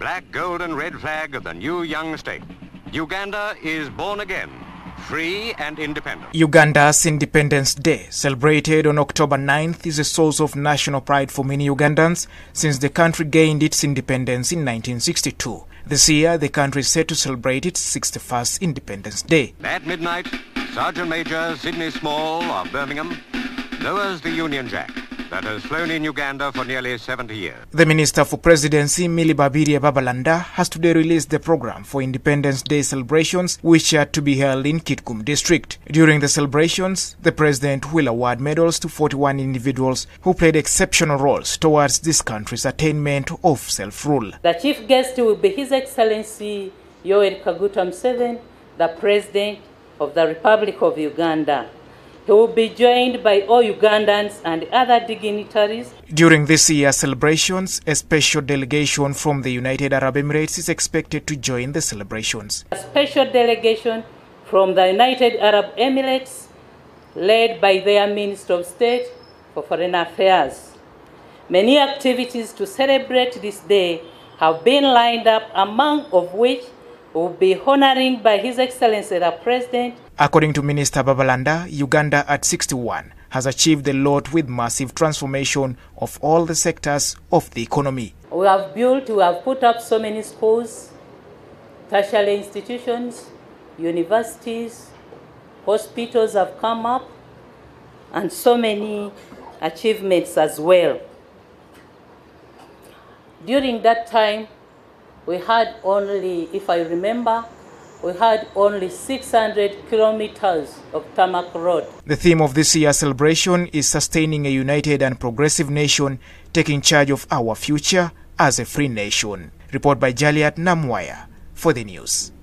black, gold and red flag of the new young state. Uganda is born again, free and independent. Uganda's Independence Day, celebrated on October 9th, is a source of national pride for many Ugandans since the country gained its independence in 1962. This year, the country is set to celebrate its 61st Independence Day. At midnight, Sergeant Major Sidney Small of Birmingham lowers the Union Jack that has flown in Uganda for nearly 70 years. The Minister for Presidency, Milibabirye Babalanda, has today released the program for Independence Day celebrations, which are to be held in Kitgum District. During the celebrations, the President will award medals to 41 individuals who played exceptional roles towards this country's attainment of self-rule. The chief guest will be His Excellency Yoweri Kaguta Museveni, the President of the Republic of Uganda. He will be joined by all Ugandans and other dignitaries. During this year's celebrations, a special delegation from the United Arab Emirates is expected to join the celebrations. A special delegation from the United Arab Emirates, led by their Minister of State for Foreign Affairs. Many activities to celebrate this day have been lined up, among of which will be honoring by His Excellency the President. According to Minister Babalanda, Uganda at 61 has achieved a lot with massive transformation of all the sectors of the economy. We have put up so many schools, tertiary institutions, universities, hospitals have come up, and so many achievements as well. During that time, we had only, if I remember, we had only 600 kilometers of tarmac road. The theme of this year's celebration is sustaining a united and progressive nation, taking charge of our future as a free nation. Report by Jaliat Namwaya for the news.